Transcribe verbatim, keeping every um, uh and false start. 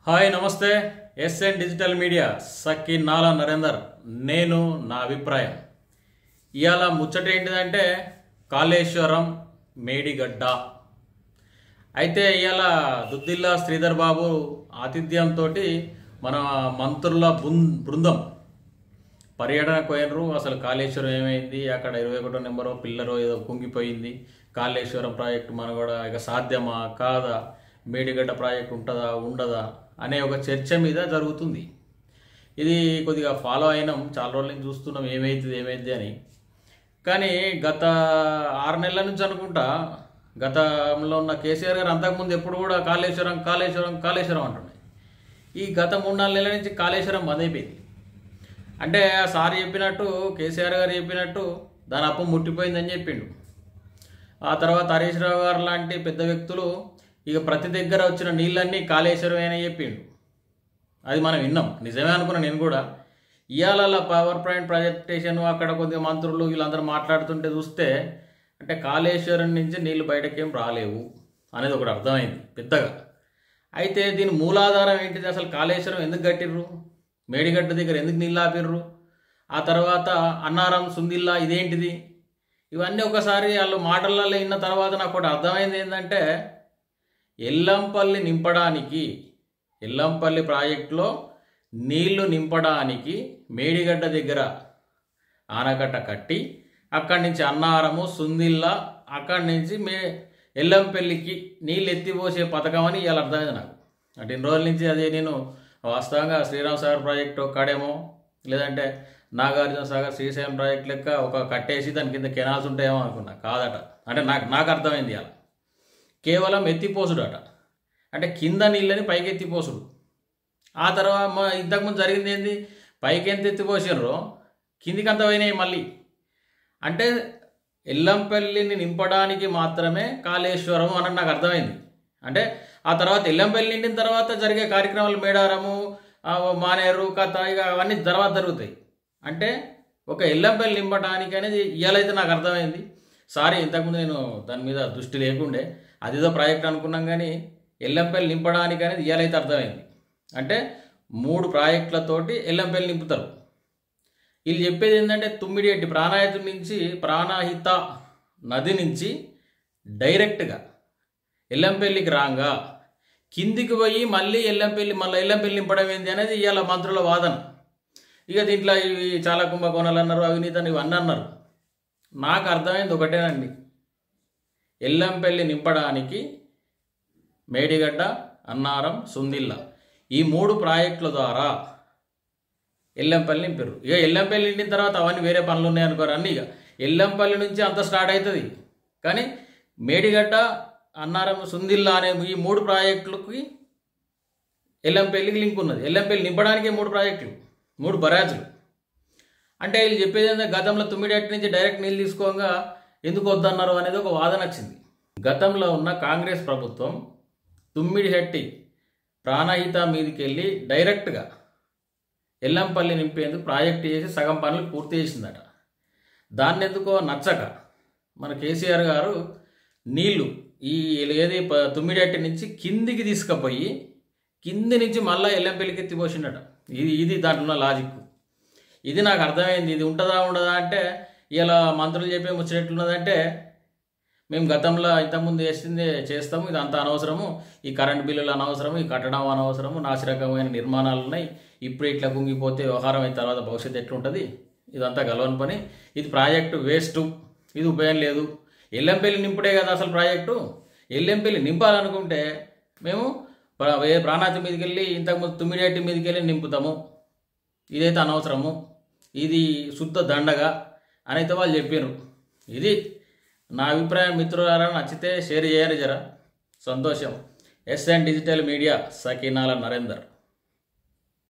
Hi నమస్తే SN digital media Sakki నాలా నరేందర్ నేను నా అభిప్రాయం ఇయాల ముచ్చట ఏంటిదంటే కాళేశ్వరం మేడిగడ్డ అయితే ఇయాల దుద్దిల్లా శ్రీధర్ బాబు ఆతిథ్యంతో మన మంత్రుల బృందం పర్యటనకు పోయినరు. అసలు కాళేశ్వరం ఏమైంది, అక్కడ ఇరవై ఒకటో నెంబరో పిల్లరో ఏదో కుంగిపోయింది, కాళేశ్వరం ప్రాజెక్టు మన కూడా ఇక సాధ్యమా కాదా, మేడిగడ్డ ప్రాజెక్టు ఉంటుందా ఉండదా అనే ఒక చర్చ మీద జరుగుతుంది. ఇది కొద్దిగా ఫాలో అయినాం, చాలా రోజుల నుంచి చూస్తున్నాం ఏమైతుంది ఏమైంది అని. కానీ గత ఆరు నెలల నుంచి అనుకుంటా గతంలో ఉన్న కేసీఆర్ గారు అంతకుముందు ఎప్పుడు కూడా కాళేశ్వరం కాళేశ్వరం కాళేశ్వరం అంటున్నాయి. ఈ గత మూడు నాలుగు నెలల నుంచి కాళేశ్వరం బంద్ అయిపోయింది. అంటే సార్ చెప్పినట్టు కేసీఆర్ గారు చెప్పినట్టు దాని అప్పు ముట్టిపోయిందని చెప్పిండు. ఆ తర్వాత హరీష్ రావు గారు లాంటి పెద్ద వ్యక్తులు ఇక ప్రతి దగ్గర వచ్చిన నీళ్ళన్నీ కాళేశ్వరమే అని చెప్పిండు. అది మనం విన్నాం, నిజమే అనుకున్నాను నేను కూడా. ఇవాళ పవర్ పాయింట్ ప్రజెంటేషన్ అక్కడ కొద్దిగా మంత్రులు వీళ్ళందరూ మాట్లాడుతుంటే చూస్తే అంటే కాళేశ్వరం నుంచి నీళ్ళు బయటకేం రాలేవు అనేది ఒకటి అర్థమైంది పెద్దగా. అయితే దీని మూలాధారం ఏంటిది, అసలు కాళేశ్వరం ఎందుకు కట్టిర్రు, మేడిగడ్డ దగ్గర ఎందుకు నీళ్ళు ఆపిర్రు, ఆ తర్వాత అన్నారం సుందిల్లా ఇదేంటిది, ఇవన్నీ ఒకసారి వాళ్ళు మాటలలో విన్న తర్వాత నాకు ఒకటి అర్థమైంది ఏంటంటే ఎల్లంపల్లి నింపడానికి ఎల్లంపల్లి ప్రాజెక్టులో నీళ్లు నింపడానికి మేడిగడ్డ దగ్గర ఆనకట్ట కట్టి అక్కడి నుంచి అన్నారము సుందిల్లా అక్కడి నుంచి మే ఎల్లంపల్లికి నీళ్ళు ఎత్తిపోసే పథకం అని ఇవాళ అర్థమైంది నాకు. అంటే ఇన్ని రోజుల నుంచి అదే నేను వాస్తవంగా శ్రీరామ్ సాగర్ ప్రాజెక్టు కాడేమో లేదంటే నాగార్జున సాగర్ శ్రీశైలం ప్రాజెక్ట్ లెక్క ఒక కట్టేసి దాని కింద కెనాల్స్ ఉంటాయేమో అనుకున్నా. కాదట. అంటే నాకు నాకు అర్థమైంది ఇవాళ కేవలం ఎత్తిపోసుడట, అంటే కింద నీళ్ళని పైకి ఎత్తిపోసుడు. ఆ తర్వాత ఇంతకుముందు జరిగింది ఏంది, పైకి ఎంత ఎత్తిపోసినారో కిందికి అంత పోయినాయి మళ్ళీ. అంటే ఎల్లంపల్లిని నింపడానికి మాత్రమే కాళేశ్వరం అని నాకు అర్థమైంది. అంటే ఆ తర్వాత ఎల్లంపల్లి నిండిన తర్వాత జరిగే కార్యక్రమాలు మేడారము మానేరు కథ ఇక అవన్నీ తర్వాత జరుగుతాయి. అంటే ఒక ఎల్లంపల్లి నింపడానికి అనేది ఇవాళైతే నాకు అర్థమైంది. సారీ ఇంతకుముందు నేను దాని మీద దృష్టి లేకుండే, అదేదో ప్రాజెక్ట్ అనుకున్నాం, కానీ ఎల్లంపల్లి నింపడానికి అనేది ఇవాళైతే అర్థమైంది. అంటే మూడు ప్రాజెక్టులతోటి ఎల్లంపల్లి నింపుతారు. వీళ్ళు చెప్పేది ఏంటంటే తుమ్మిడిఎట్టి ప్రాణాహిత నుంచి ప్రాణాహిత నది నుంచి డైరెక్ట్గా ఎల్లంపల్లికి రాగా కిందికి పోయి మళ్ళీ ఎల్లంపల్లి మళ్ళీ ఎల్లంపల్లి నింపడం ఏంది అనేది ఇవాళ మంత్రుల వాదన. ఇక దీంట్లో ఇవి చాలా కుంభకోణాలు అన్నారు, అవినీతి అని ఇవన్నీ అన్నారు. నాకు అర్థమైంది ఒకటేనండి, ఎల్లంపల్లి నింపడానికి మేడిగడ్డ అన్నారం సుందిల్లా ఈ మూడు ప్రాజెక్టుల ద్వారా ఎల్లంపల్లి నింపారు. ఇక ఎల్లంపల్లి నిండిన తర్వాత అవన్నీ వేరే పనులు ఉన్నాయనుకోరు, అన్నీ ఇక ఎల్లంపల్లి నుంచి అంత స్టార్ట్ అవుతుంది. కానీ మేడిగడ్డ అన్నారం సుందిల్లా అనే ఈ మూడు ప్రాజెక్టులకి ఎల్లంపల్లికి లింక్ ఉన్నది. ఎల్లంపల్లి నింపడానికి మూడు ప్రాజెక్టులు, మూడు బరాజులు. అంటే వీళ్ళు చెప్పేది ఏంటంటే గతంలో తుమ్మిడిహట్టి నుంచి డైరెక్ట్ నీళ్ళు తీసుకోగా ఎందుకు వద్దన్నారు అనేది ఒక వాదన వచ్చింది. గతంలో ఉన్న కాంగ్రెస్ ప్రభుత్వం తుమ్మిడిహట్టి ప్రాణహిత మీదకి వెళ్ళి డైరెక్ట్గా ఎల్లంపల్లి నింపేందుకు ప్రాజెక్టు చేసి సగం పనులు పూర్తి చేసిందట. దాన్ని ఎందుకో నచ్చక మన కేసీఆర్ గారు నీళ్లు ఈ ఏది తుమ్మిడిహట్టి నుంచి కిందికి తీసుకుపోయి కింది నుంచి మళ్ళీ ఎల్లంపల్లికి ఎత్తిపోసిండట. ఇది ఇది దాంట్లో ఉన్న లాజిక్. ఇది నాకు అర్థమైంది. ఇది ఉంటుందా ఉండదా అంటే ఇలా మంత్రులు చెప్పే ముచ్చటెట్లున్నదంటే మేము గతంలో ఇంతకుముందు చేసింది చేస్తాము, ఇది అంత అనవసరము, ఈ కరెంట్ బిల్లులు అనవసరము, ఈ కట్టడం అనవసరము, నాసిరకమైన నిర్మాణాలు ఉన్నాయి, ఇప్పుడు ఇట్లా కుంగిపోతే వ్యవహారం అయిన తర్వాత భవిష్యత్తు ఎట్లుంటుంది, ఇదంతా గలవని పని, ఇది ప్రాజెక్టు వేస్ట్, ఇది ఉపయోగం లేదు, ఎల్లంపల్లి నింపుడే కదా అసలు ప్రాజెక్టు, ఎల్లంపల్లి నింపాలనుకుంటే మేము ప్రాణాతి మీదకి వెళ్ళి ఇంతకుముందు తుమ్మిడిహట్టి మీదకి వెళ్ళి నింపుతాము, ఇదైతే అనవసరము, ఇది శుద్ధ దండగా అని అయితే వాళ్ళు చెప్పారు. ఇది నా అభిప్రాయం. మిత్రులారా నచ్చితే షేర్ చేయాలి జరా, సంతోషం. SN digital media Sakinala Narender.